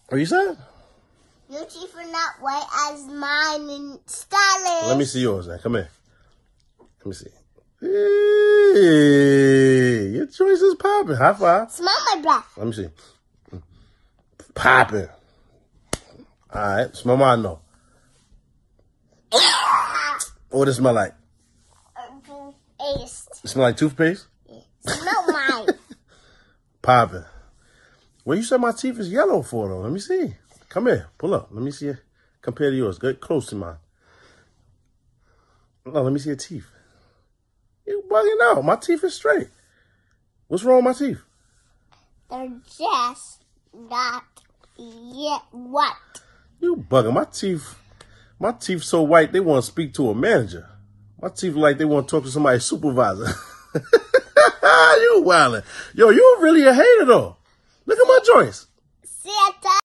What you said? Your teeth are not white as mine and stylish. Let me see yours now. Come here. Let me see. Hey, your choice is popping. High five. Smell my breath. Let me see. Popping. All right. Smell mine, though. What does it smell like? Toothpaste. It smell like toothpaste? Smell mine. Popping. Well, you said my teeth is yellow for, though. Let me see. Come here. Pull up. Let me see it. Compare to yours. Get close to mine. No, let me see your teeth. You bugging out. My teeth is straight. What's wrong with my teeth? They're just not yet white. You bugging. My teeth so white they want to speak to a manager. My teeth like they want to talk to somebody's supervisor. You wildin'. Yo, you really a hater though. Look at my joints. Santa.